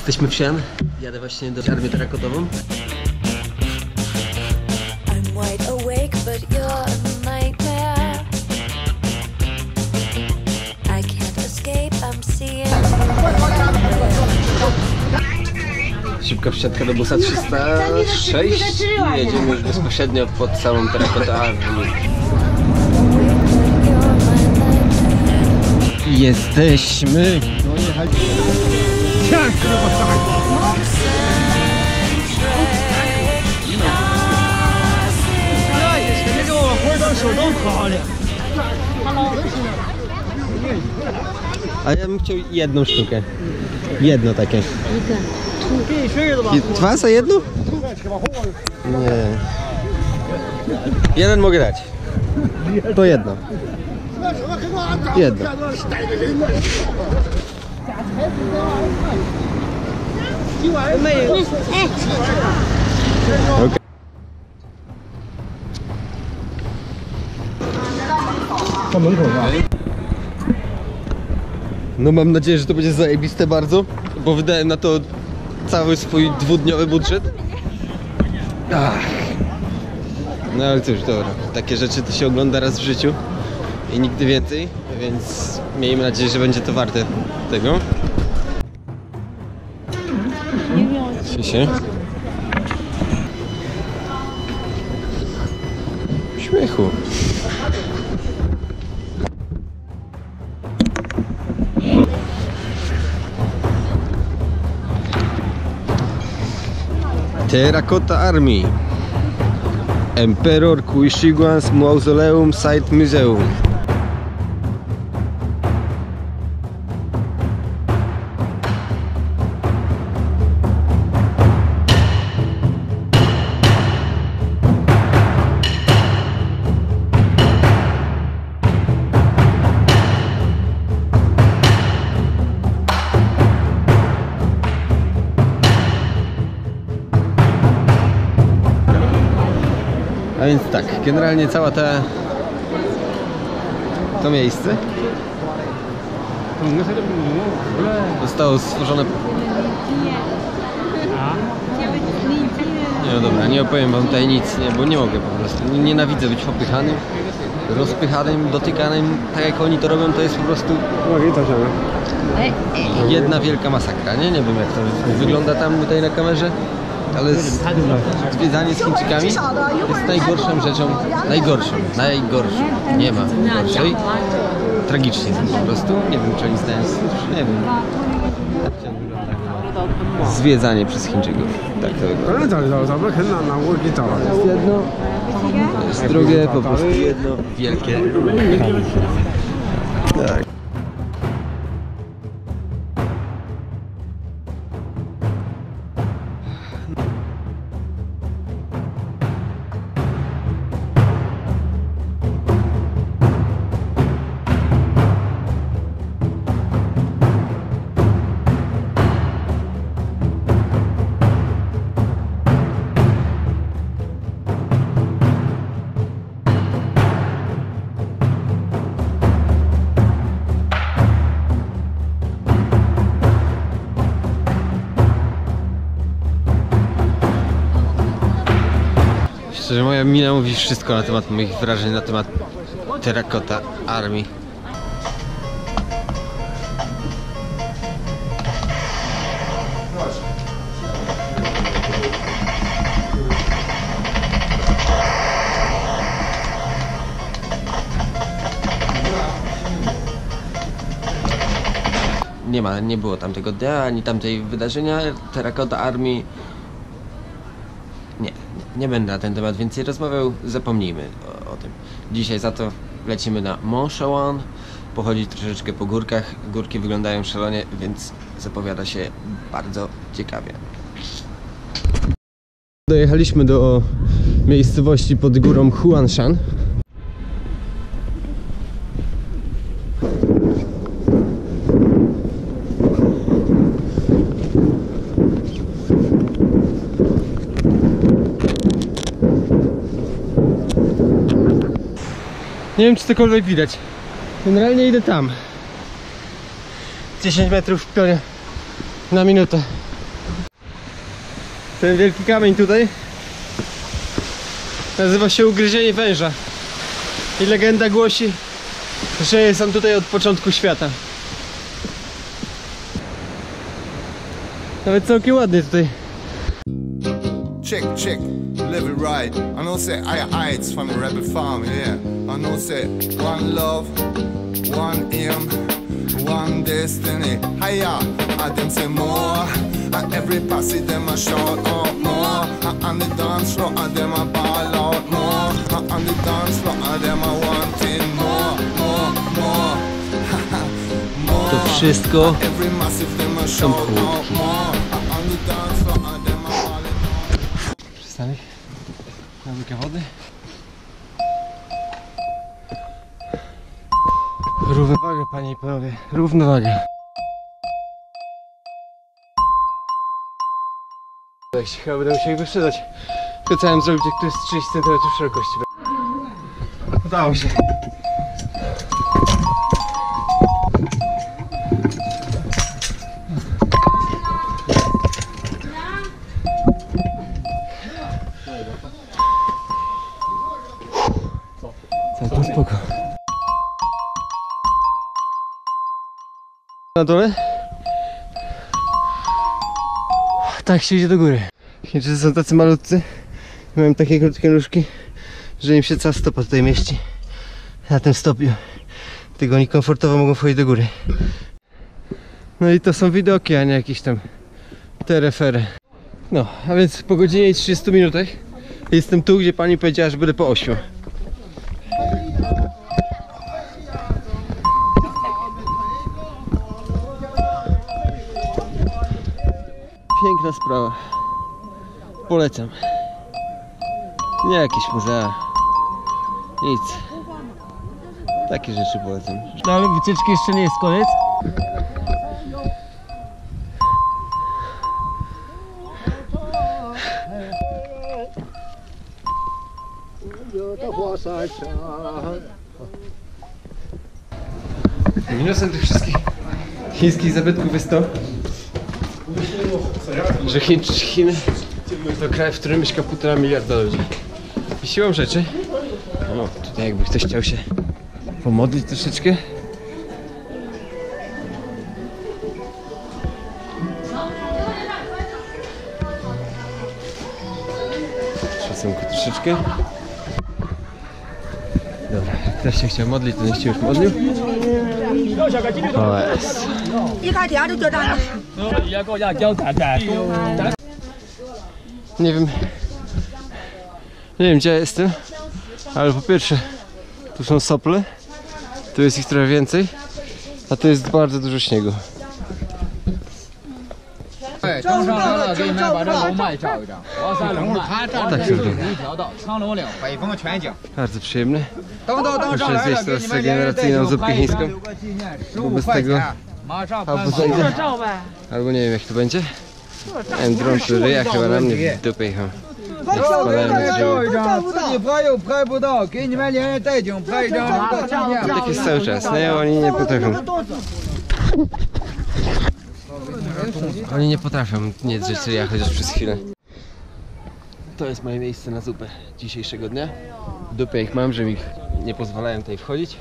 Jesteśmy w Xi'an. Jadę właśnie do armię terakotową. Szybka wsiadka do busa 306 i jedziemy już bezpośrednio pod samą terakotę armii. Jesteśmy! A ja bym chciał jedną sztukę. Jedno takie. Dwa za jedno? Nie. Jeden mogę dać. To jedno. Jedno. Okay. No mam nadzieję, że to będzie zajebiste bardzo, bo wydałem na to cały swój dwudniowy budżet. No ale cóż, dobra, takie rzeczy to się ogląda raz w życiu i nigdy więcej, więc miejmy nadzieję, że będzie to warte tego. Się. Śmiechu. Terracotta Army. Emperor Kuishiguan's Mausoleum Site Museum. A więc tak, generalnie cała to miejsce zostało stworzone... Nie, no dobra, nie opowiem wam tutaj nic, nie, bo nie mogę po prostu. Nienawidzę być popychanym, rozpychanym, dotykanym. Tak jak oni to robią, to jest po prostu jedna wielka masakra, nie? Nie wiem jak to wygląda tam tutaj na kamerze. Ale zwiedzanie z Chińczykami jest najgorszą rzeczą, najgorszą, nie ma gorszej, tragicznie po prostu, nie wiem czy oni zdają, nie wiem. Zwiedzanie przez Chińczyków, tak to wygląda. Jest jedno, jest drugie, po prostu jedno wielkie. Tak. Szczerze, moja mina mówi wszystko na temat moich wrażeń, na temat Terracotta Army. Nie było tamtego dnia, ani tamtej wydarzenia. Terracotta Army... Nie będę na ten temat więcej rozmawiał, zapomnijmy o tym. Dzisiaj za to lecimy na Mont Shawan, pochodzić troszeczkę po górkach. Górki wyglądają szalenie, więc zapowiada się bardzo ciekawie. Dojechaliśmy do miejscowości pod górą Huanshan. Nie wiem czy cokolwiek widać. Generalnie idę tam. 10 metrów w pionie na minutę. Ten wielki kamień tutaj nazywa się Ugryzienie Węża i legenda głosi, że jest on tutaj od początku świata. Nawet całkiem ładnie tutaj. Check, check, live it right. I know say I it's from the rebel farm, yeah. I know say one love, one aim, one destiny. Hiya, and them say more. And every passage them a shout out more. And the dance floor and them a ball out more. And the dance floor and them a wanting more, more, more. More. To wszystko Every massive them a shout out more. And the dance floor and them a przystanek na łykę wody. Równowagę, panie i panowie, równowagę. Chyba będę musiał ich wyprzedzać. Chciałem zrobić, jak tu jest 30 cm szerokości. Udało się. Całkiem spoko. Na dole? Tak się idzie do góry. Chińczycy są tacy malutcy, mają takie krótkie nóżki, że im się cała stopa tutaj mieści. Na tym stopniu. Tylko oni komfortowo mogą wchodzić do góry. No i to są widoki, a nie jakieś tam terefery. No, a więc po godzinie i 30 minutach jestem tu, gdzie pani powiedziała, że będę po 8. Piękna sprawa. Polecam. Nie jakieś muzea. Nic. Takie rzeczy polecam. No ale wycieczki jeszcze nie jest koniec. Minusem tych wszystkich chińskich zabytków jest to, że Chiny to kraj, w którym mieszka 1,5 miliarda ludzi. I siłą rzeczy, no tutaj jakby ktoś chciał się pomodlić troszeczkę. Szacunku troszeczkę. Dobra, jak ktoś się chciał modlić, to niech się już modlił. O jest. Nie wiem gdzie ja jestem, ale po pierwsze tu są sople, tu jest ich trochę więcej, a tu jest bardzo dużo śniegu. Tak się wygląda. Bardzo przyjemny. Muszę zjeść teraz regeneracyjną zupkę chińską, bo bez tego albo zajdę, albo nie wiem jak to będzie. Miałem dron, który ryja chyba na mnie w dupę jechał. Tak jest cały czas, nie? Oni nie potrafią. Oni nie potrafią nie drzeć ryja chociaż przez chwilę. To jest moje miejsce na zupę dzisiejszego dnia. W dupie ich mam, że mi nie pozwalają tutaj wchodzić.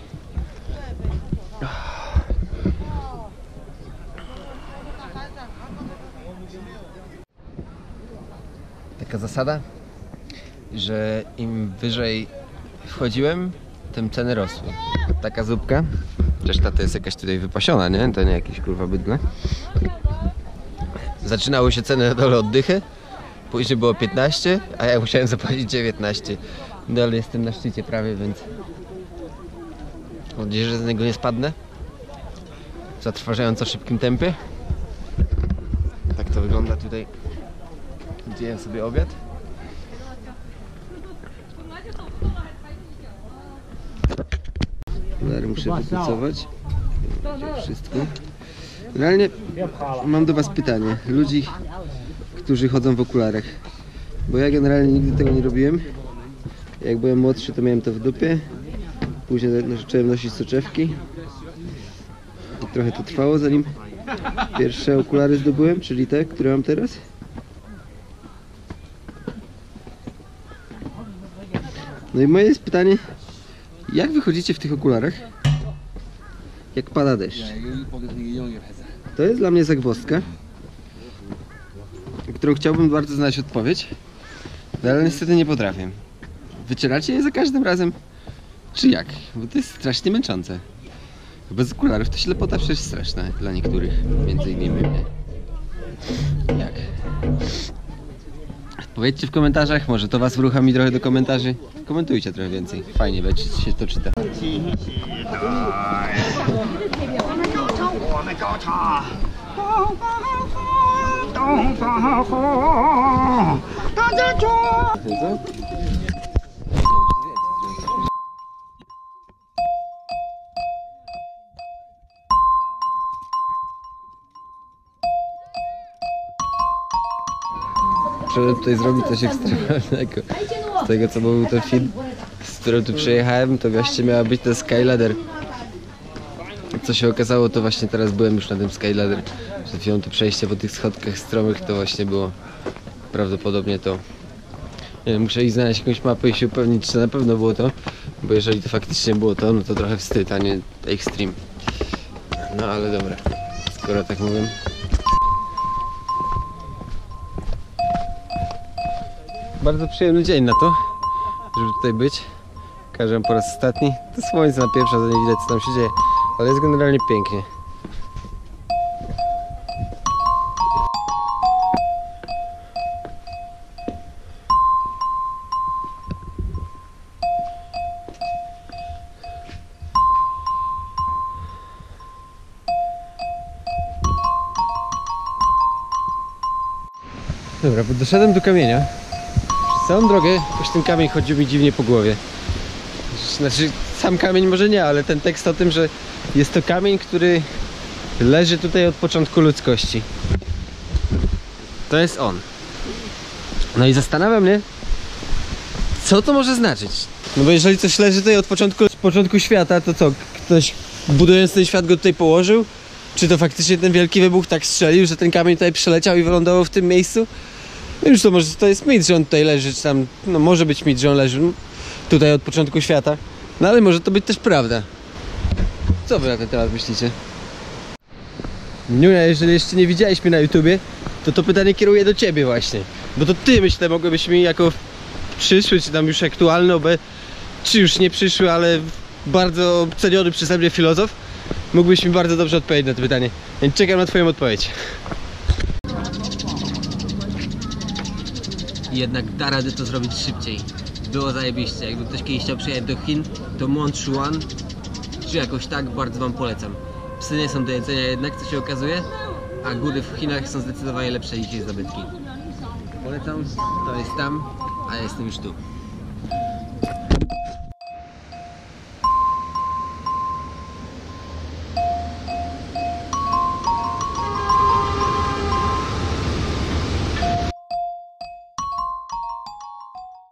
Taka zasada, że im wyżej wchodziłem, tym ceny rosły. Taka zupka, zresztą to jest jakaś tutaj wypasiona, nie? To nie jakieś kurwa bydle. Zaczynały się ceny na dole od dychy, później było 15, a ja musiałem zapłacić 19. Dalej jestem na szczycie prawie, więc mam nadzieję, że z niego nie spadnę w zatrważająco szybkim tempie. Tak to wygląda tutaj, gdzie jem sobie obiad. Zaraz muszę wypucować wszystko. Realnie mam do was pytanie, ludzi, którzy chodzą w okularach, bo ja generalnie nigdy tego nie robiłem. Jak byłem młodszy, to miałem to w dupie, później zacząłem nosić soczewki i trochę to trwało, zanim pierwsze okulary zdobyłem, czyli te, które mam teraz. No i moje jest pytanie, jak wychodzicie w tych okularach, jak pada deszcz? To jest dla mnie zagwozdka, którą chciałbym bardzo znać odpowiedź, no ale niestety nie potrafię. Wycieracie je za każdym razem? Czy jak? Bo to jest strasznie męczące. Bez okularów to ślepota przecież straszna dla niektórych, między innymi mnie. Jak? Powiedzcie w komentarzach, może to was uruchomi trochę do komentarzy. Komentujcie trochę więcej, fajnie będzie się to czyta. Muszę tutaj zrobić coś ekstremalnego. Z tego co był ten film, z którym tu przyjechałem, to właśnie miała być to Skyladder. Co się okazało, to właśnie teraz byłem już na tym Skyladder. Przed chwilą to przejście po tych schodkach stromych to właśnie było prawdopodobnie to. Nie wiem, muszę iść znaleźć jakąś mapę i się upewnić, czy na pewno było to. Bo jeżeli to faktycznie było to, no to trochę wstyd, a nie extreme. No ale dobra, skoro tak mówię. Bardzo przyjemny dzień na to, żeby tutaj być. Pokażę wam po raz ostatni. To słońce napieprza, to nie widać co tam się dzieje, ale jest generalnie pięknie. Dobra, bo doszedłem do kamienia. Przez całą drogę jakoś ten kamień chodził mi dziwnie po głowie. Znaczy, sam kamień może nie, ale ten tekst o tym, że jest to kamień, który leży tutaj od początku ludzkości. To jest on. No i zastanawia mnie, co to może znaczyć. No bo jeżeli coś leży tutaj od początku świata, to co? Ktoś budując ten świat go tutaj położył? Czy to faktycznie ten wielki wybuch tak strzelił, że ten kamień tutaj przeleciał i wylądował w tym miejscu? No już to może to jest mit, że on tutaj leży, czy tam, no może być mit, że on leży tutaj od początku świata. No ale może to być też prawda. Co wy na ten temat myślicie? Niunia, jeżeli jeszcze nie widziałeś mnie na YouTubie, to pytanie kieruję do ciebie właśnie. Bo to ty, myślę, mogłeś mi jako przyszły, czy tam już aktualny, czy już nie przyszły, ale bardzo ceniony przeze mnie filozof, mógłbyś mi bardzo dobrze odpowiedzieć na to pytanie. Więc czekam na twoją odpowiedź. Jednak da radę to zrobić szybciej. Było zajebiście. Jakby ktoś kiedyś chciał przyjechać do Chin, to Mączuan, czy jakoś tak, bardzo wam polecam. Psy nie są do jedzenia jednak, co się okazuje, a góry w Chinach są zdecydowanie lepsze niż ich zabytki. Polecam, to jest tam, a ja jestem już tu.